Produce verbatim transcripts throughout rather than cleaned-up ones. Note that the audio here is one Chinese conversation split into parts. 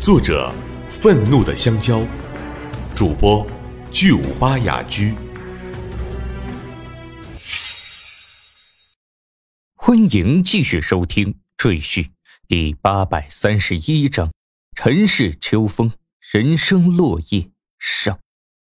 作者愤怒的香蕉，主播巨五八雅居。 欢迎继续收听《赘婿》第八百三十一章：尘世秋风，人生落叶上。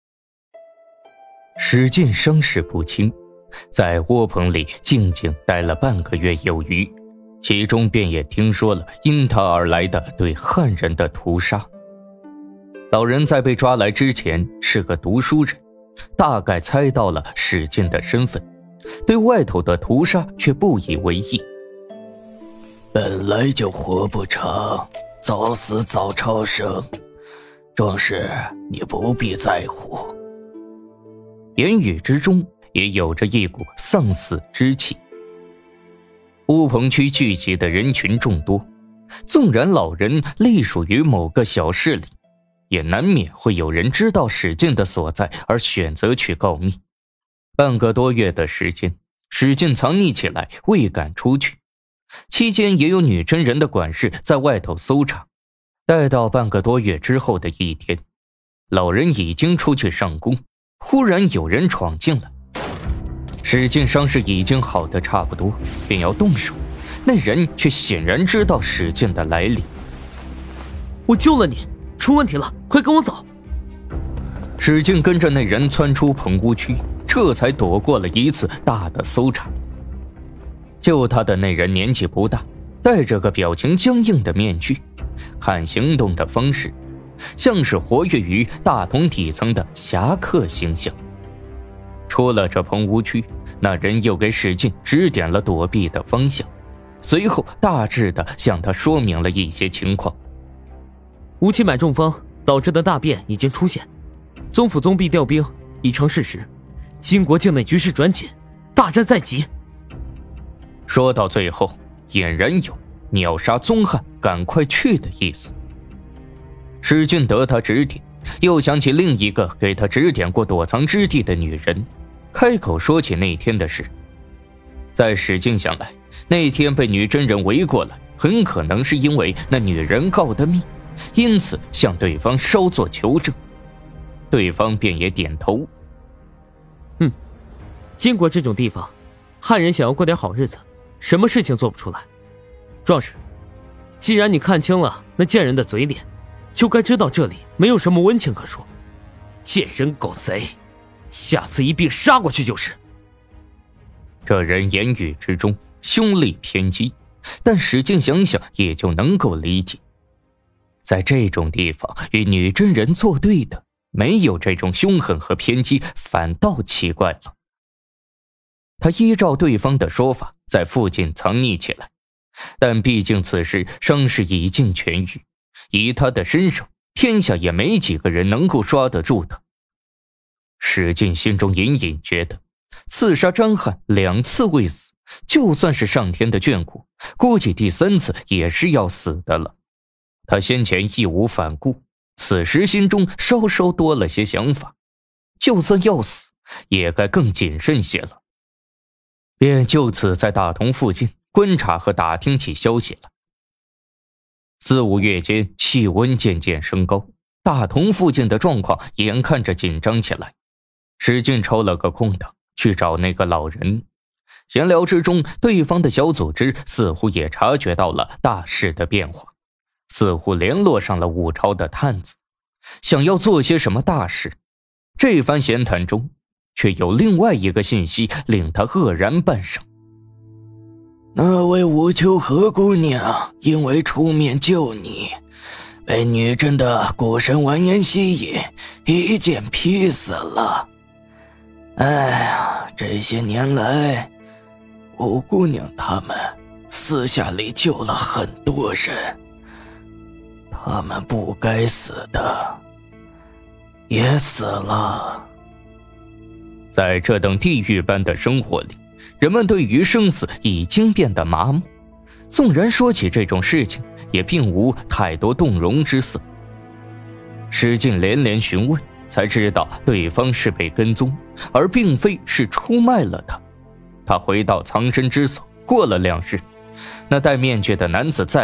史进伤势不轻，在窝棚里静静待了半个月有余，其中便也听说了因他而来的对汉人的屠杀。老人在被抓来之前是个读书人，大概猜到了史进的身份，对外头的屠杀却不以为意。 本来就活不长，早死早超生，壮士你不必在乎。 言语之中也有着一股丧死之气。乌棚区聚集的人群众多，纵然老人隶属于某个小势力，也难免会有人知道史进的所在而选择去告密。半个多月的时间，史进藏匿起来，未敢出去。期间也有女真人的管事在外头搜查。待到半个多月之后的一天，老人已经出去上工，忽然有人闯进来。史进伤势已经好得差不多，便要动手，那人却显然知道史进的来历。 我救了你，出问题了，快跟我走。 史进跟着那人窜出棚屋区，这才躲过了一次大的搜查。救他的那人年纪不大，戴着个表情僵硬的面具，看行动的方式像是活跃于大同底层的侠客形象。出了这棚屋区，那人又给史进指点了躲避的方向，随后大致的向他说明了一些情况。 吴起买中风导致的大变已经出现，宗府宗弼调兵已成事实，金国境内局势转紧，大战在即。 说到最后，俨然有秒杀宗汉赶快去的意思。史进得他指点，又想起另一个给他指点过躲藏之地的女人，开口说起那天的事。在史进想来，那天被女真人围过来，很可能是因为那女人告的密，因此向对方稍作求证。对方便也点头。 嗯，金国这种地方，汉人想要过点好日子，什么事情做不出来。壮士，既然你看清了那贱人的嘴脸，就该知道这里没有什么温情可说。贱人狗贼，下次一并杀过去就是。 这人言语之中凶戾偏激，但史进想想也就能够理解。在这种地方与女真人作对的，没有这种凶狠和偏激，反倒奇怪了。他依照对方的说法在附近藏匿起来，但毕竟此时伤势已经痊愈，以他的身手，天下也没几个人能够抓得住他。史进心中隐隐觉得，刺杀张翰两次未死，就算是上天的眷顾，估计第三次也是要死的了。他先前义无反顾，此时心中稍稍多了些想法，就算要死，也该更谨慎些了。便就此在大同附近观察和打听起消息了。四五月间，气温渐渐升高，大同附近的状况眼看着紧张起来。史进抽了个空档去找那个老人，闲聊之中，对方的小组织似乎也察觉到了大事的变化，似乎联络上了武朝的探子，想要做些什么大事。这番闲谈中，却有另外一个信息令他愕然半晌。 那位武秋和姑娘因为出面救你，被女真的蛊神完颜吸引，一剑劈死了。哎呀，这些年来，五姑娘他们私下里救了很多人，他们不该死的也死了。 在这等地狱般的生活里，人们对于生死已经变得麻木，纵然说起这种事情，也并无太多动容之色。史进连连询问，才知道对方是被跟踪，而并非是出卖了他。他回到藏身之所，过了两日，那戴面具的男子再来，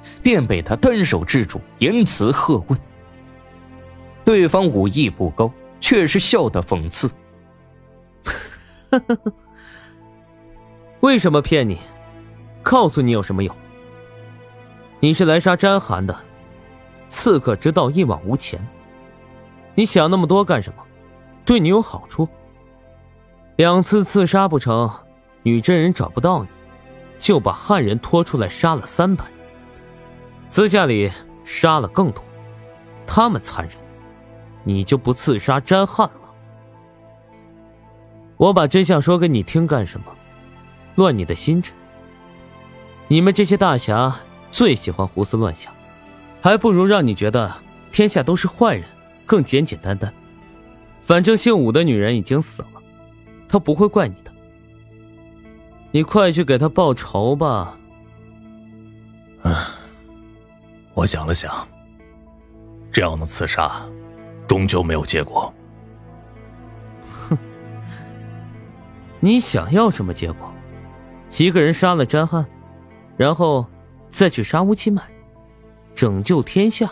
便被他单手制住，言辞喝问。对方武艺不高，却是笑得讽刺。 为什么骗你？告诉你有什么用？你是来杀詹寒的，刺客之道一往无前。你想那么多干什么？对你有好处。两次刺杀不成，女真人找不到你，就把汉人拖出来杀了三百，私下里杀了更多。他们残忍，你就不刺杀詹汉了？我把真相说给你听干什么？乱你的心智。你们这些大侠最喜欢胡思乱想，还不如让你觉得天下都是坏人更简简单单。反正姓武的女人已经死了，她不会怪你的。你快去给她报仇吧。 嗯，我想了想，这样的刺杀终究没有结果。 哼，你想要什么结果？一个人杀了詹汉，然后再去杀乌七脉，拯救天下？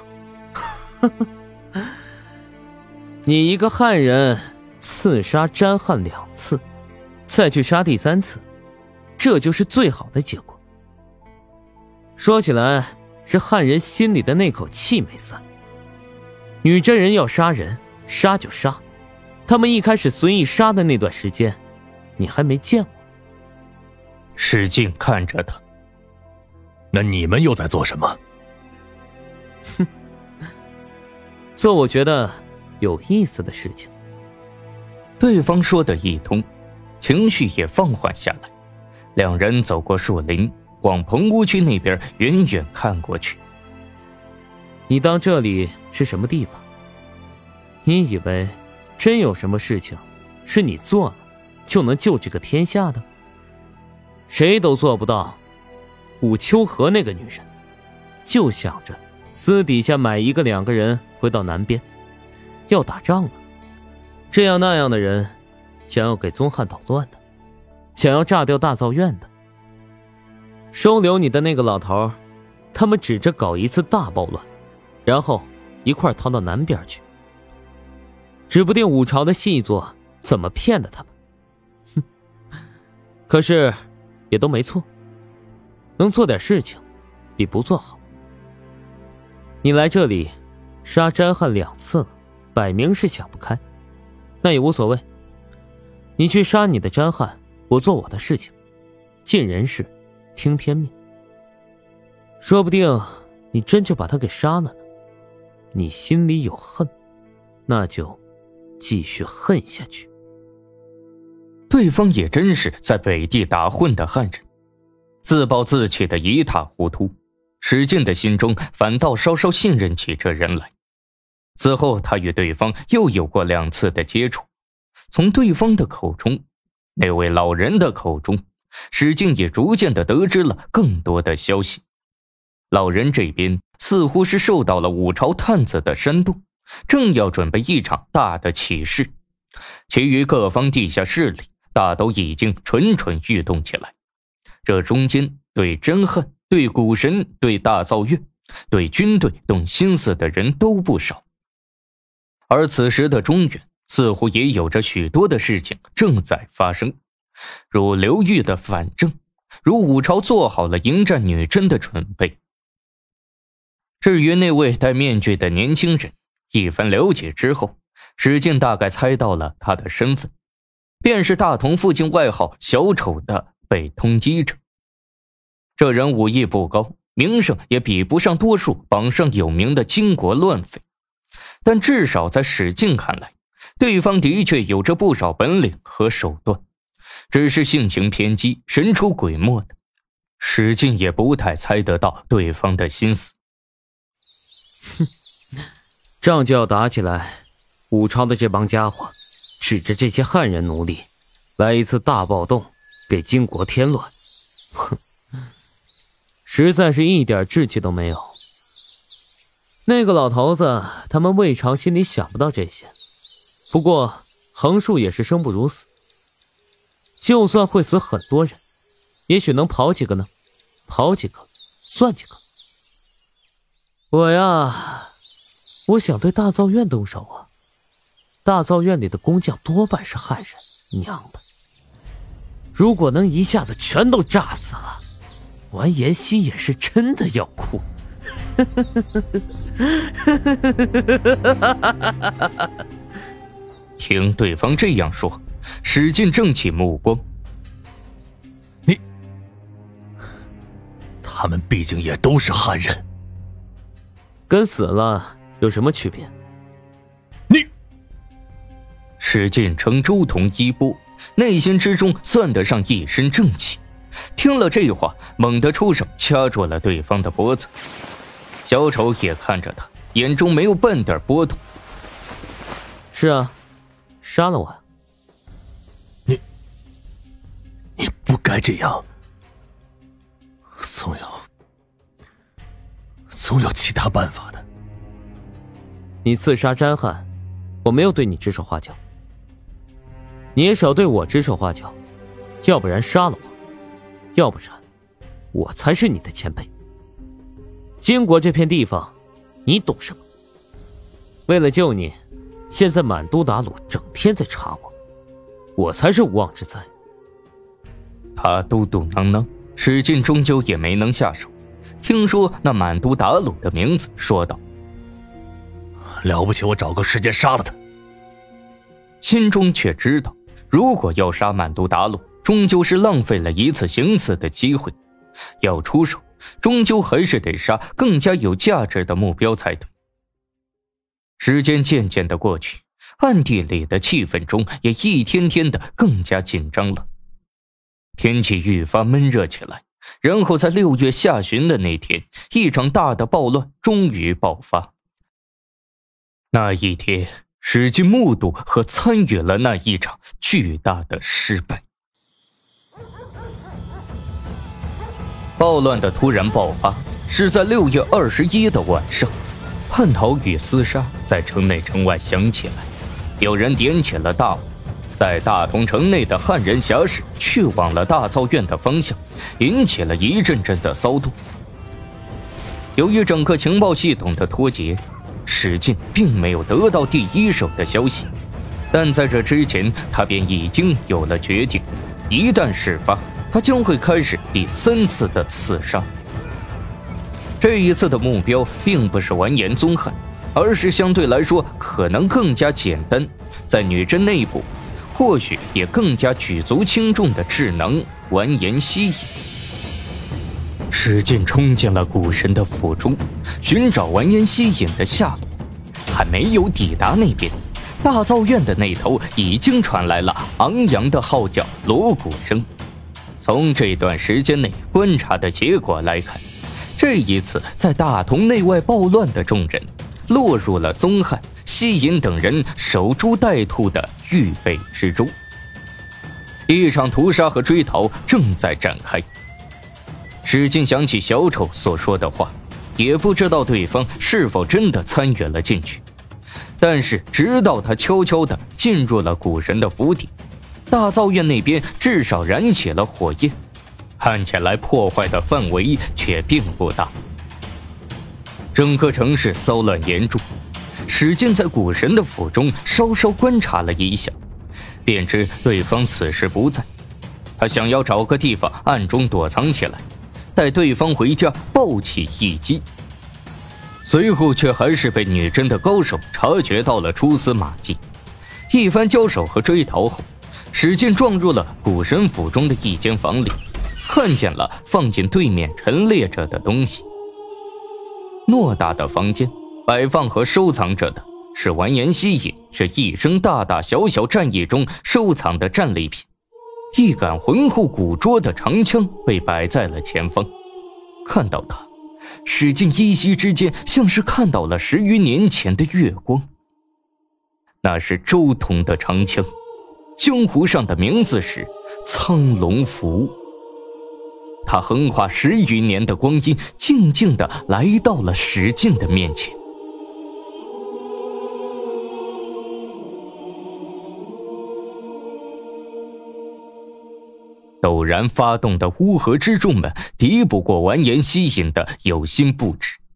你一个汉人刺杀詹汉两次，再去杀第三次，这就是最好的结果。说起来，是汉人心里的那口气没散。女真人要杀人，杀就杀。他们一开始随意杀的那段时间，你还没见过。 史进看着他， 那你们又在做什么？ 哼，做我觉得有意思的事情。 对方说的一通，情绪也放缓下来。两人走过树林，往棚屋区那边远远看过去。 你当这里是什么地方？你以为真有什么事情是你做了就能救这个天下的？谁都做不到。武秋荷那个女人就想着私底下买一个两个人回到南边，要打仗了。这样那样的人，想要给宗汉捣乱的，想要炸掉大造院的。收留你的那个老头，他们指着搞一次大暴乱，然后一块逃到南边去。指不定武朝的细作怎么骗的他们。哼，可是也都没错，能做点事情比不做好。你来这里杀詹汉两次了，摆明是想不开。那也无所谓，你去杀你的詹汉，我做我的事情，尽人事听天命。说不定你真就把他给杀了呢。你心里有恨，那就继续恨下去。 对方也真是在北地打混的汉人，自暴自弃的一塌糊涂。史进的心中反倒稍稍信任起这人来。此后他与对方又有过两次的接触，从对方的口中，那位老人的口中，史进也逐渐的得知了更多的消息。老人这边似乎是受到了武朝探子的煽动，正要准备一场大的起事，其余各方地下势力大都已经蠢蠢欲动起来。这中间对真汉、对古神、对大造院、对军队动心思的人都不少。而此时的中原似乎也有着许多的事情正在发生，如刘裕的反正，如武朝做好了迎战女真的准备。至于那位戴面具的年轻人，一番了解之后，史进大概猜到了他的身份，便是大同附近外号小丑的被通缉者。这人武艺不高，名声也比不上多数榜上有名的金国乱匪，但至少在史进看来，对方的确有着不少本领和手段，只是性情偏激、神出鬼没的，史进也不太猜得到对方的心思。 哼，仗就要打起来，武朝的这帮家伙指着这些汉人奴隶来一次大暴动，给金国添乱，哼，实在是一点志气都没有。那个老头子他们未尝心里想不到这些，不过横竖也是生不如死，就算会死很多人，也许能跑几个呢？跑几个算几个。 我呀，我想对大造院动手啊。大造院里的工匠多半是汉人，娘的！如果能一下子全都炸死了，完颜希也是真的要哭。 听对方这样说，史进正起目光。 你，他们毕竟也都是汉人， 跟死了有什么区别？ 你， 史进称周同衣钵，内心之中算得上一身正气。听了这话，猛地出手掐住了对方的脖子。小丑也看着他，眼中没有半点波动。 是啊，杀了我。 你，你不该这样，总有，总有其他办法的。 你刺杀詹汉，我没有对你指手画脚，你也少对我指手画脚，要不然杀了我，要不然我才是你的前辈。金国这片地方，你懂什么？为了救你，现在满都达鲁整天在查我，我才是无妄之灾。 他嘟嘟囔囔，史进终究也没能下手。听说那满都达鲁的名字，说道：“ 了不起，我找个时间杀了他。” 心中却知道，如果要杀满都达鲁，终究是浪费了一次行刺的机会。要出手，终究还是得杀更加有价值的目标才对。时间渐渐的过去，暗地里的气氛中也一天天的更加紧张了。天气愈发闷热起来，然后在六月下旬的那天，一场大的暴乱终于爆发。那一天，史进目睹和参与了那一场巨大的失败。暴乱的突然爆发是在六月二十一的晚上，叛逃与厮杀在城内城外响起来，有人点起了大火，在大同城内的汉人侠士去往了大造院的方向，引起了一阵阵的骚动。由于整个情报系统的脱节，史进并没有得到第一手的消息，但在这之前，他便已经有了决定，一旦事发，他将会开始第三次的刺杀。这一次的目标并不是完颜宗翰，而是相对来说可能更加简单，在女真内部或许也更加举足轻重的智能完颜希隐。史进冲进了古神的府中，寻找完颜希隐的下落。还没有抵达那边，大造院的那头已经传来了昂扬的号角锣鼓声。从这段时间内观察的结果来看，这一次在大同内外暴乱的众人落入了宗翰、希隐等人守株待兔的预备之中。一场屠杀和追逃正在展开。史进想起小丑所说的话，也不知道对方是否真的参与了进去。但是直到他悄悄地进入了古神的府邸，大造院那边至少燃起了火焰，看起来破坏的范围却并不大。整个城市骚乱严重，史进在古神的府中稍稍观察了一下，便知对方此时不在。他想要找个地方暗中躲藏起来，待对方回家暴起一击。随后却还是被女真的高手察觉到了蛛丝马迹。一番交手和追逃后，史进撞入了古神府中的一间房里，看见了放进对面陈列着的东西。偌大的房间摆放和收藏着的是完颜希隐这一生大大小小战役中收藏的战利品。一杆浑厚古拙的长枪被摆在了前方。看到它，史进依稀之间像是看到了十余年前的月光。那是周同的长枪，江湖上的名字是苍龙符。他横跨十余年的光阴，静静地来到了史进的面前。陡然发动的乌合之众们敌不过完颜希隐的有心布置，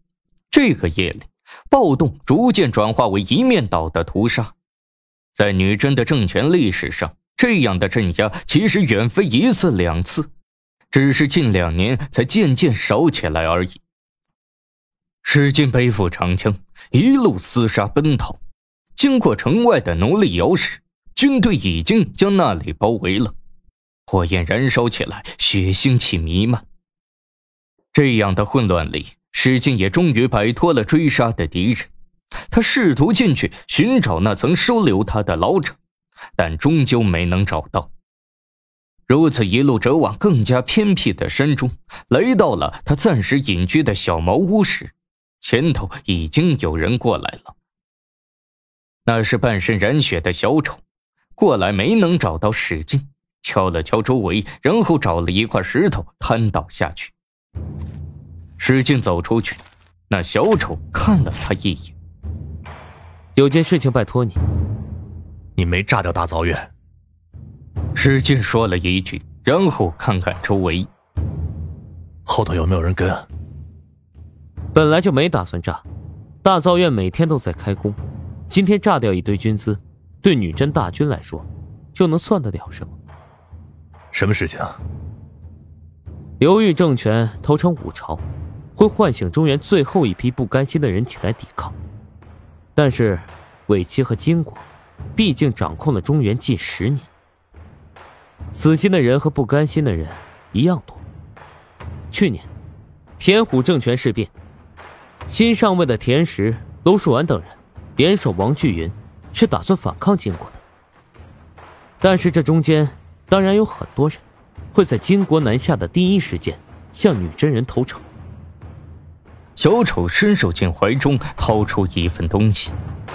这个夜里，暴动逐渐转化为一面倒的屠杀。在女真的政权历史上，这样的镇压其实远非一次两次，只是近两年才渐渐少起来而已。史进背负长枪，一路厮杀奔逃。经过城外的奴隶窑时，军队已经将那里包围了，火焰燃烧起来，血腥气弥漫。这样的混乱里，史进也终于摆脱了追杀的敌人。他试图进去寻找那曾收留他的老者，但终究没能找到。如此一路折往更加偏僻的山中，来到了他暂时隐居的小茅屋时，前头已经有人过来了。那是半身染血的小丑，过来没能找到史进，敲了敲周围，然后找了一块石头瘫倒下去。史进走出去，那小丑看了他一眼。 有件事情拜托你。 你没炸掉大枣院。 史进说了一句，然后看看周围， 后头有没有人跟？ 本来就没打算炸，大造院每天都在开工，今天炸掉一堆军资，对女真大军来说又能算得了什么？ 什么事情？ 刘裕政权投诚武朝，会唤醒中原最后一批不甘心的人起来抵抗。但是伪齐和金国毕竟掌控了中原近十年，死心的人和不甘心的人一样多。去年田虎政权事变，新上位的田石、娄树丸等人联手王巨云，是打算反抗金国的。但是这中间当然有很多人会在金国南下的第一时间向女真人投诚。 小丑伸手进怀中掏出一份东西。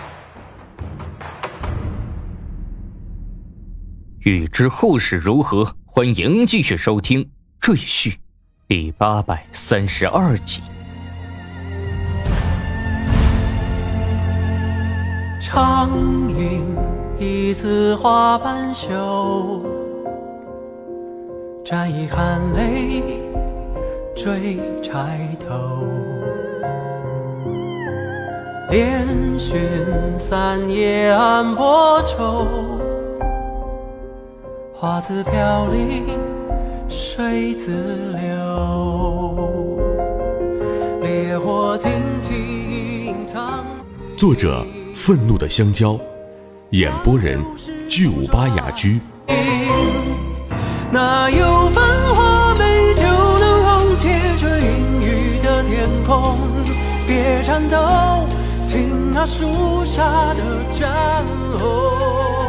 欲知后事如何，欢迎继续收听《赘婿》第八百三十二集。 长云一字花半袖，沾衣含泪追柴头。连寻三夜暗波愁，花自飘零水自流。烈火尽情藏。 作者：愤怒的香蕉，演播人：巨五八雅居。 哪有繁华美就能溶解这阴雨的天空？别颤抖，听那肃杀的战吼。